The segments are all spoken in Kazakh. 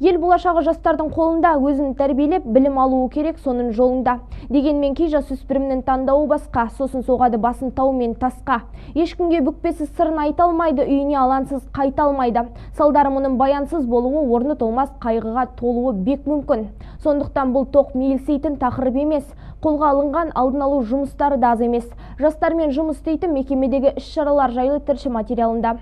Ел болашағы жастардың қолында, өзін тәрбиелеп, білім алуы керек соның жолында. Дегенмен кей жасөспірімнің таңдауы басқа, сосын соғады басын тау мен тасқа. Ешкімге бүкпесіз сырын айта алмайды, үйіне алансыз қайта алмайды. Салдары мұның баянсыз болуы, орны толмас қайғыға толуы бек мүмкін. Сондықтан бұл тоқ мейілсейтін тақырып емес. Қолға алынған алдын алу жұмыстары да аз емес. Жастармен жұмыс істейтін мекемедегі іс-шаралар жайлы тілші материалында.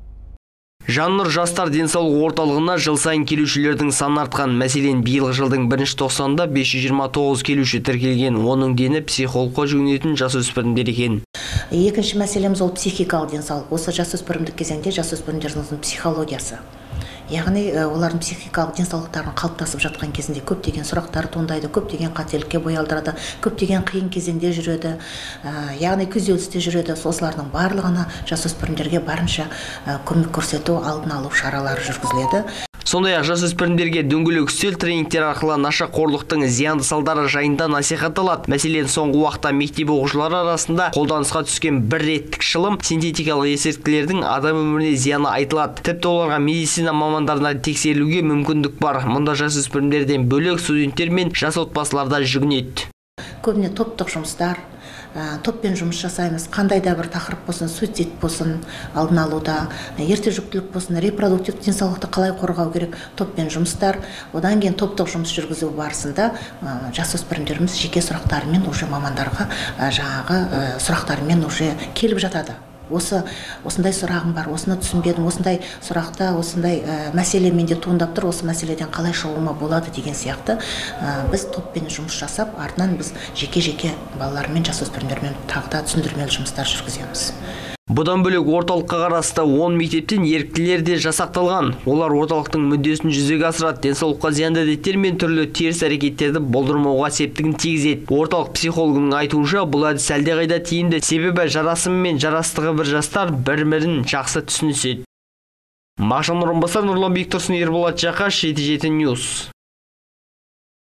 Жаннұр жастар денсаулық орталығына жыл сайын келушілердің саны артқан. Мәселен, биылғы жылдың 1-тоқсанында 529 келуші тіркелген. Оның дені психологқа жүгінетін жасөспірімдер екен. Екінші мәселеміз ол психикалық денсаулық. Осы жасөспірімдік кезеңде жасөспірімдердің психологиясы. Яғни олардың психикалық денсаулықтарын қалыптасып жатқан кезінде көптеген сұрақтар туындайды, көптеген қателікке бой алдырады, көптеген қиын кезеңде жүреді, яғни күйзелісте жүреді. Осылардың барлығына жасөспірімдерге барынша көмек көрсету, алдын алу шаралары жүргізіледі. Сондай-ақ жасөспірімдерге дөңгелек үстел тренингтер арқылы нашақорлықтың зиянды салдары жайында насихатталады. Мәселен, соңғы уақытта мектеп оқушылары арасында қолданысқа түскен бір реттік шылым, синтетикалық есірткілердің адам өміріне зияны айтылады. Тіпті оларға медицина мамандарына тексерілуге мүмкіндік бар. Мұнда жасөспірімдерден бөлек студенттер мен жас отбасыларда жүгінеді. Көбіне топтық жұмыстар, топпен жұмыс жасаймыз. Қандай да бір тақырып болсын, суицид болсын, алдын алуда, ерте жүктілік болсын, репродуктив денсаулықты қалай қорғау керек, топпен жұмыстар. Одан кейін топтық жұмыс жүргізу барысында жасөспірімдеріміз жеке сұрақтарымен уже мамандарға жаңағы сұрақтарымен уже келіп жатады. Осындай сұрағым бар, осыны түсінбедім, осындай сұрақта, осындай мәселе менде туындап тұр, осы мәселеден қалай шығуыма болады деген сияқты біз топпен жұмыс жасап, артынан біз жеке-жеке балалармен, жасөспірімдермен тағы да түсіндірмелі жұмыстар жүргіземіз. Бұдан бөлек орталыққа қарасты 10 мектептен еріктілер де жасақталған. Олар орталықтың мүддесін жүзеге асырады, денсаулыққа зиянды әдеттер мен түрлі теріс әрекеттерді болдырмауға септігін тигізеді. Орталық психологының айтуынша, бұл әдіс әлдеқайда тиімді, себебі жарасымы мен жарастығы бір жастар бір-бірін жақсы түсініседі. Мағжан Нұрымбасар, Нұрлан Бектұрсын, Ерболат Жақаш, 7-7 Ньюс.